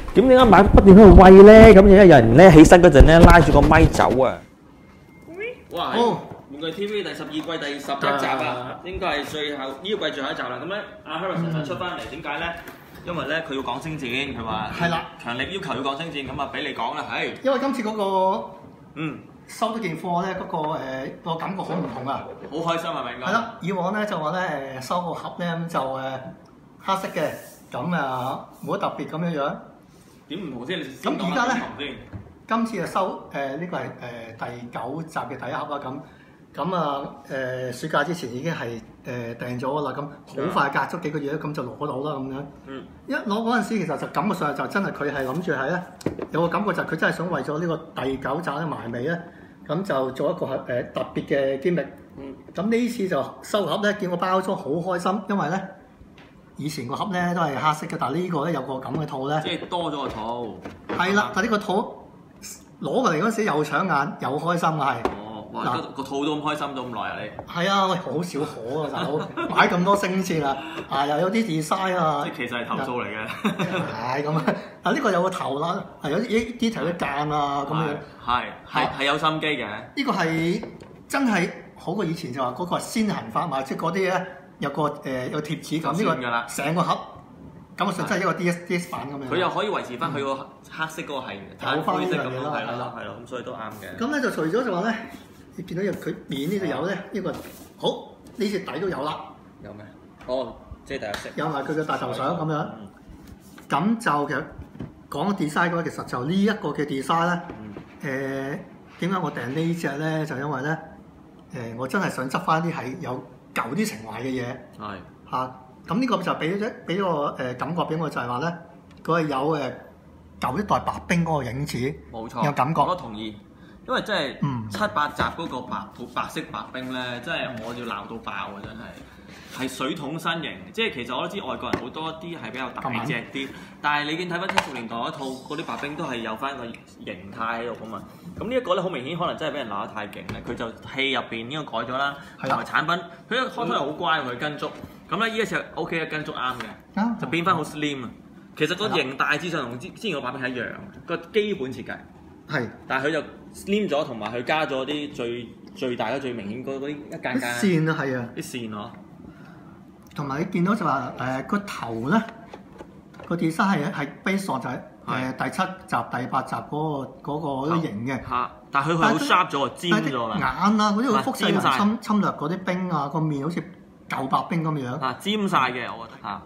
點解買不斷喺度喂咧？咁而家有人咧起身嗰陣咧拉住個咪走啊！哇！玩具 TV 第12季第11集啊，應該係最後呢個季最後一集啦。咁咧，阿 Harrison 就出翻嚟，點解咧？因為咧佢要講星戰，佢話係啦，強力要求要講星戰，咁啊俾你講啦，係。 因為今次嗰個收咗件貨咧，個感覺好唔同啊！ 好開心係咪應該？ 係啦，以往咧就話咧收個盒咧咁就黑色嘅，咁啊冇乜特別咁樣樣。 點唔同先？ 咁而家咧，今次就收呢個係第9集嘅第一盒啦。咁啊暑假之前已經係訂咗啦。咁好快隔咗幾個月咁就攞到啦咁樣。一攞嗰陣時，其實就感覺上就真係佢係諗住係咧有個感覺就係佢真係想為咗呢個第9集咧埋尾咧，咁就做一個特別嘅經歷。咁呢次就收盒咧，見個包裝好開心，因為咧以前個盒咧都係黑色嘅，但係呢個咧有個咁嘅套咧， 即係多咗個套。係啦，但係呢個套攞過嚟嗰時又搶眼又開心啊，係。 哇！個套都咁開心咗咁耐啊你？ 係啊，喂，好少可啊大佬，買咁多星戰啊，又有啲 design 啊。 即係其實係投訴嚟嘅。 係咁啊！嗱呢個有個頭啦，係有啲頭啲間啊咁樣。 係有心機嘅。 呢個係真係好過以前就話嗰個先行發賣，即係嗰啲咧有個貼紙咁，呢個成個盒。咁實真係一個 DS 版咁樣。 佢又可以維持翻佢個黑色嗰個係有翻呢樣嘢咯， 係咯，咁所以都啱嘅。 咁咧就除咗就話咧，你見到佢面呢度有咧，呢個好呢隻底都有啦。 有咩？哦，即係第一色。有埋佢嘅大頭相咁樣。咁就其實講 design 嘅話，其實就呢一個嘅 design 咧，點解我訂呢隻咧？就因為咧，我真係想執翻啲係有舊啲情懷嘅嘢。係嚇。咁呢個就俾個感覺俾我，就係話咧，佢係有舊一代白兵嗰個影子，冇錯，有感覺。我都同意，因為真係7、8集嗰個白色白兵咧，真係我要鬧到爆啊！真係水桶身形，即係其實我都知外國人好多啲係比較大隻啲，但係你見睇翻70年代嗰套嗰啲白兵都係有翻個形態喺度噶嘛。咁呢一個咧好明顯，可能真係俾人鬧得太勁咧，佢就戲入邊呢個改咗啦，同埋產品佢一開頭係好乖佢跟足。咁咧，依個時候 OK 啊，跟足啱嘅，就變翻好 slim 啊。其實個型大致上同之前個版本係一樣，個基本設計係，但係佢就 slim 咗，同埋佢加咗啲最大嘅最明顯嗰啲一間間線啊，係啊，啲線咯。同埋你見到就話個頭咧個 design 係 base on 就係第7集第8集嗰個型嘅，但係佢好 sharp 咗，尖咗啦。眼啊，嗰啲好輻射人侵略嗰啲兵啊，個面好似舊白兵咁樣，尖晒嘅，我覺得嚇。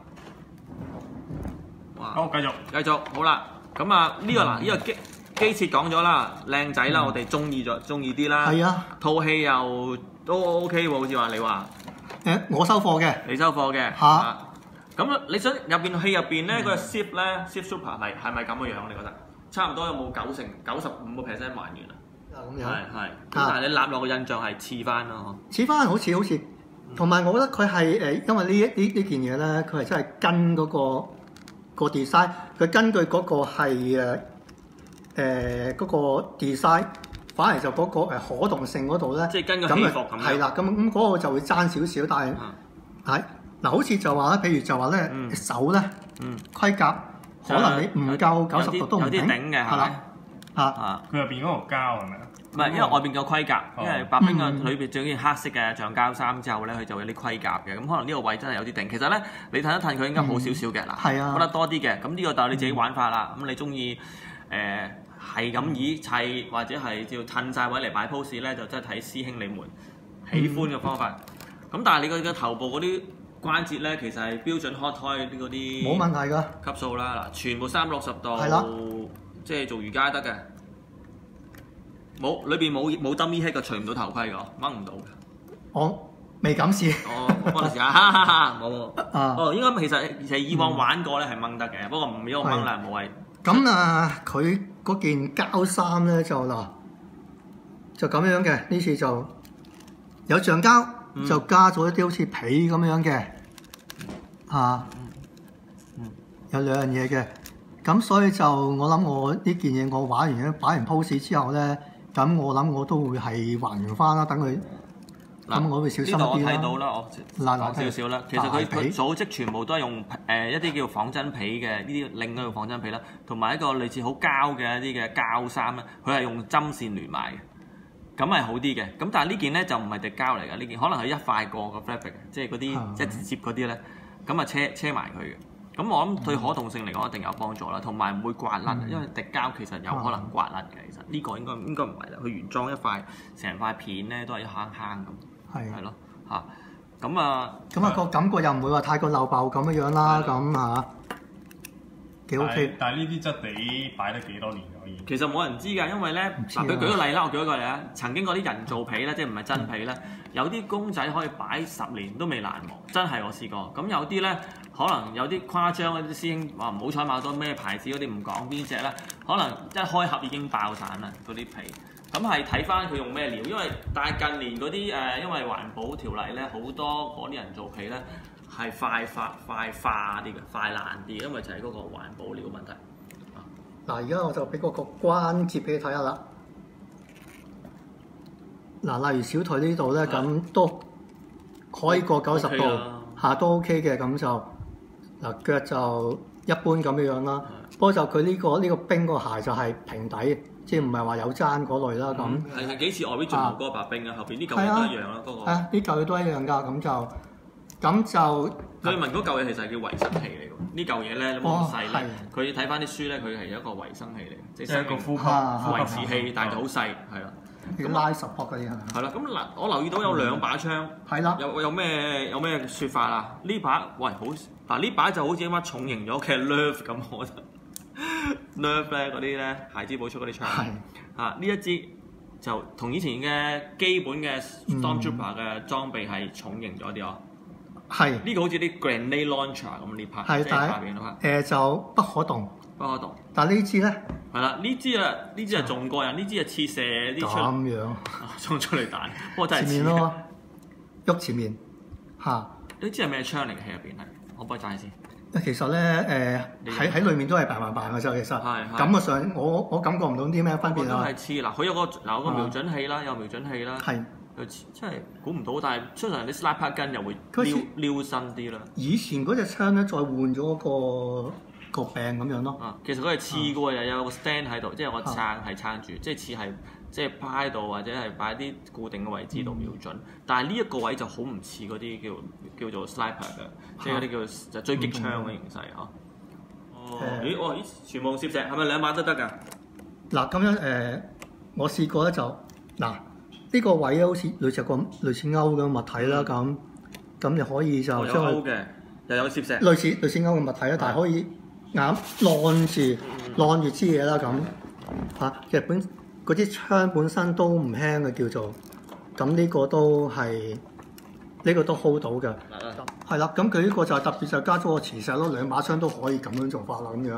哇！好，繼續，好啦。咁啊，呢個呢個機設講咗啦，靚仔啦，我哋中意啲啦。係啊，套戲又都 OK 喎，好似話你話。我收貨嘅，你收貨嘅嚇。咁你想戲入邊咧，嗰個 ship 咧 ，ship super 係咪咁嘅樣？你覺得差唔多有冇95%還原啊？咁樣係。但係你立落個印象係似翻咯，似翻好似。同埋我覺得佢係因為呢件嘢咧，佢係真係跟嗰個 design， 佢根據嗰個係嗰個 design， 反而就嗰個可動性嗰度咧，即係跟個起伏咁樣。係啦，咁嗰個就會爭少少，但係係嗱，好似就話咧，譬如就話咧手咧盔甲，可能你唔夠90度都唔頂嘅，係啦佢入邊嗰個膠係咪啊？唔係，因為外邊有盔甲，因為白兵嘅裏邊著件黑色嘅橡膠衫之後咧，佢就有啲盔甲嘅，咁可能呢個位真係有啲頂。其實咧，你睇一睇佢應該好少少嘅，嗱，覺得多啲嘅。咁呢個就係你自己玩法啦。咁你中意係咁以砌或者係照褪晒位嚟擺 pose 咧，就真係睇師兄你們喜歡嘅方法。咁但係你個頭部嗰啲關節咧，其實係標準 hot toy 嗰啲冇問題㗎級數啦。嗱，全部360度，即係做瑜伽得嘅。冇，裏邊冇 dummy head 嘅，除唔到頭盔嘅，掹唔到嘅。我未敢試。我幫你試下，冇。應該其實以往玩過咧係掹得嘅，不過唔俾我掹啦，冇謂。咁啊，佢嗰件膠衫咧就咁樣嘅，呢次就有橡膠，就加咗一啲好似皮咁樣嘅，有兩樣嘢嘅。咁所以就我諗我呢件嘢我玩完擺完 pose 之後咧。咁我諗我都會係還原翻啦，等佢咁我會小心啲啦。 呢度我睇到啦，我講少少啦。其實佢組織全部都係用一啲叫仿真皮嘅呢啲另一個仿真皮啦，同埋一個類似好膠嘅一啲嘅膠衫咧，佢係用針線連埋嘅，咁係好啲嘅。咁但係呢件咧就唔係滴膠嚟嘅，呢件可能係一塊過嘅 fabric， 即係嗰啲即係接嗰啲咧，咁啊車埋佢嘅。咁我諗對可動性嚟講一定有幫助啦，同埋唔會刮甩，因為滴膠其實有可能刮甩嘅。其實呢個應該唔係啦，佢原裝一塊成塊片咧都係一坑坑咁，係咯嚇。咁啊個感覺又唔會話太過漏爆咁樣啦，咁嚇幾 OK。 但係呢啲質地擺得幾多年可以？ 其實冇人知㗎，因為咧嗱，佢舉個例啦，我舉一個例啊，曾經嗰啲人造皮咧，即係唔係真皮咧，有啲公仔可以擺10年都未爛磨，真係我試過。咁有啲咧。可能有啲誇張，啲師兄話唔好彩買到咩牌子嗰啲唔講邊隻啦，可能一開盒已經爆散啦嗰啲皮。咁係睇翻佢用咩料，因為但係近年嗰啲因為環保條例咧，好多嗰啲人造皮咧係快化啲嘅，快爛啲，因為就係嗰個環保料問題。 嗱，而家我就俾個關節俾你睇下啦。嗱，例如小腿呢度咧，咁都可以過90度，下都 OK 嘅，咁就。嗱，腳就一般咁樣啦，不過就佢呢個冰個鞋就係平底，即係唔係話有踭嗰類啦咁。 係幾似外邊進行嗰個白冰啊，後邊呢嚿嘢都一樣啦，嗰個。 呢嚿嘢都一樣㗎，咁就。 據聞嗰嚿嘢其實係叫維生器嚟㗎，呢嚿嘢咧咁細咧，佢睇翻啲書咧，佢係一個維生器嚟，即係一個呼吸維持器，但係就好細，係啦。 咁拉support嗰啲係咪？ 係啦，咁嗱，我留意到有2把槍， 係啦， 有咩説法啊？呢把喂好嗱，呢把就好似乜重型咗嘅 Nerf 咁，我覺得 Nerf 咧嗰啲咧孩之寶出嗰啲槍，呢一支就同以前嘅基本嘅 Stormtrooper 嘅裝備係重型咗啲哦。係呢個好似啲 Grenade Launcher 咁呢 part， 係但係就不可動。 不可動， 但係呢支咧係啦，呢支係仲過癮，呢支係似射啲出咁樣衝出嚟彈，不過真係前面咯，喐前面嚇。 呢支係咩槍嚟嘅？喺入邊係，我幫你揸先。 其實咧喺裏面都係扮嘅啫，其實感覺上我感覺唔到啲咩分別啊。 都係似嗱，佢有個瞄準器啦，有瞄準器啦， 係真係估唔到，但係通常啲 sniper gun 又會撩身啲啦。以前嗰隻槍咧，再換咗個柄咁樣咯。 其實佢係似過又有個 stand 喺度，即係個撐係撐住，即係似係即係趴喺度或者係擺啲固定嘅位置度瞄準。但係呢一個位就好唔似嗰啲叫做 sniper 嘅，即係嗰啲叫狙擊槍嘅形勢啊。咦，全部攝石係咪2把都得㗎？ 嗱咁樣我試過咧就嗱呢個位咧好似類似鈎嘅物體啦，咁就可以就有鈎嘅，又有攝石。 類似鈎嘅物體啦，但係可以晾住支嘢啦咁嚇。其實嗰啲槍本身都唔輕嘅叫做，咁呢個都 hold 到嘅。係啦，咁佢呢個就特別就加咗個磁石咯，2把槍都可以咁樣做法啦咁樣。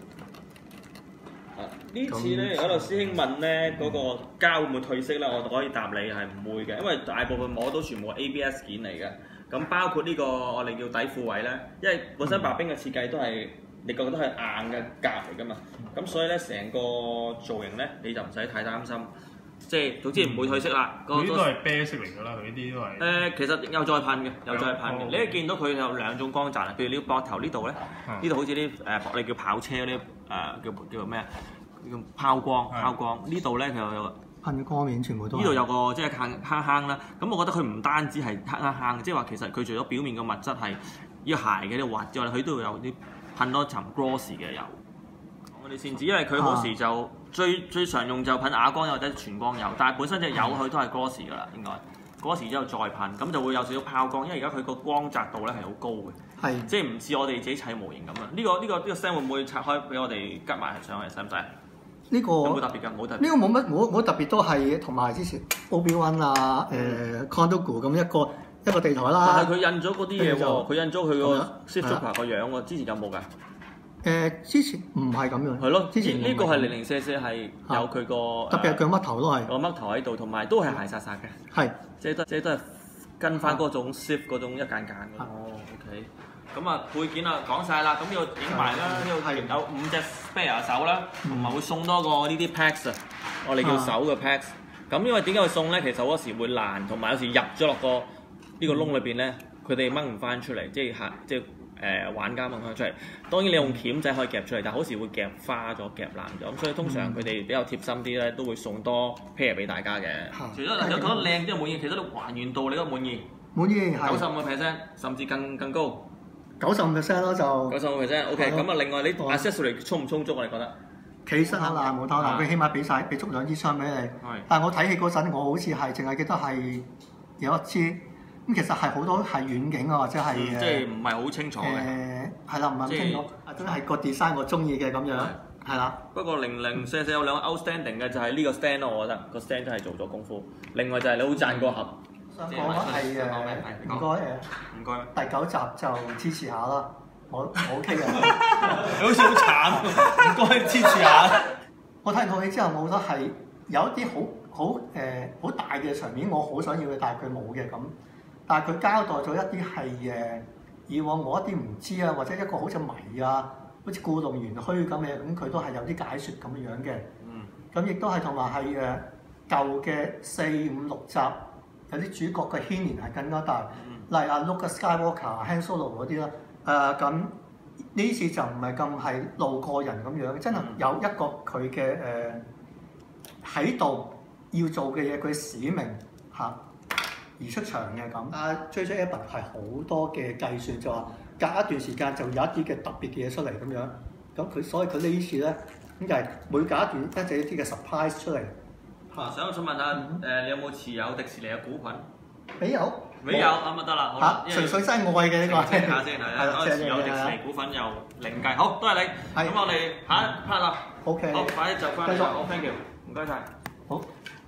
呢次咧，有個師兄問咧，嗰個膠會唔會褪色咧？我可以答你係唔會嘅，因為大部分摸到全部係 ABS 件嚟嘅。咁包括呢個我哋叫底褲位咧，因為本身白冰嘅設計都係你覺得係硬嘅夾嚟噶嘛。咁所以咧，成個造型咧你就唔使太擔心，即係總之唔會褪色啦。 佢都係啤色嚟㗎啦，佢呢啲都係。 其實有再噴嘅，有再噴嘅。你一見到佢有2種光澤啊，譬如你膊頭呢度咧，呢度好似啲我哋叫跑車嗰啲叫做咩啊？叫拋光，呢度咧佢有噴光面，全部都呢度有個即係坑啦。咁我覺得佢唔單止係坑，即係話其實佢除咗表面嘅物質係呢個鞋嘅啲滑之外，佢都會有啲噴多層 gloss 嘅油。我哋先知，因為佢好時就最常用就噴啞光油或者全光油，但係本身隻油佢都係 gloss 㗎啦，應該 gloss 之後再噴，咁就會有少少拋光，因為而家佢個光澤度咧係好高嘅，即係唔似我哋自己砌模型咁啊。呢個 stand 會唔會拆開俾我哋吉埋上去，使唔使？ 呢個冇特別㗎，冇特別。呢個冇特別，都係同埋之前 Obi-Wan 啊、Condogu 咁一個地台啦。 但係佢印咗嗰啲嘢喎，佢印咗佢個 Sith Trooper 個樣喎。之前有冇㗎？ 之前唔係咁樣。 係咯，之前呢個係零舍係有佢個特別係腳嘜頭都係。 個嘜頭喺度，同埋都係鞋剎嘅。係，即係都係跟翻嗰種 Sith 嗰種一間嘅。哦 ，OK。咁啊，配件啊講晒啦，咁呢度影埋啦，呢度有5隻 spare 手啦，同埋會送多個呢啲 packs 啊，我哋叫手嘅 packs。 咁因為點解佢送咧？其實好多時會爛，同埋有時入咗落個呢個窿裏邊咧，佢哋掹唔翻出嚟，即係玩家掹翻出嚟。當然你用鉗仔可以夾出嚟，但好時會夾花咗、夾爛咗。咁所以通常佢哋比較貼心啲咧，都會送多 pair 俾大家嘅。除咗有覺得靚之後滿意，其實都還原度你都滿意。 滿意 95%，甚至更高。 95%咯就。 95%，OK。咁啊，另外你 accessory 充唔充足啊？你覺得？ 其實啊，冇偷懶，佢起碼俾足2支槍俾你。但係我睇戲嗰陣，我好似係淨係記得係有1支。咁其實係好多係遠景啊，或者係即係唔係好清楚嘅。 係啦，唔係咁清楚。真係個 design 我中意嘅咁樣，係啦。 不過004有兩個 outstanding 嘅就係呢個 stand 咯，我覺得個 stand 真係做咗功夫。另外就係你好讚個盒。 想講係唔該，第9集就支持下啦，我 OK 嘅。 你好似好慘，唔該支持下。 我睇套戲之後，我覺得係有一啲好大嘅場面，我好想要嘅，但係佢冇嘅咁。但係佢交代咗一啲係以往我一啲唔知啊，或者一個好似謎啊，好似故弄玄虛咁嘅，咁佢都係有啲解説咁樣嘅。咁亦都係同埋係舊嘅4、5、6集，有啲主角嘅牽連係更加大，例如阿 Luke Skywalker、Han Solo 嗰啲啦。咁呢次就唔係咁係路過人咁樣，真係有一個佢嘅喺度要做嘅嘢，佢使命嚇。而出場嘅咁，J.J. Abrams 係好多嘅計算，就話隔一段時間就有一啲嘅特別嘅嘢出嚟咁樣。咁所以佢呢次咧，咁就係每隔一段一啲嘅 surprise 出嚟。 想問下你有冇持有迪士尼嘅股份？ 未有咁就得啦。好純粹真係愛嘅呢個。 聽下先係，持有迪士尼股份又零計。好，多謝你。咁我哋下一 part 啦。 OK。 好，快啲就翻嚟。 繼續。 好 ，thank you，唔該晒。 好。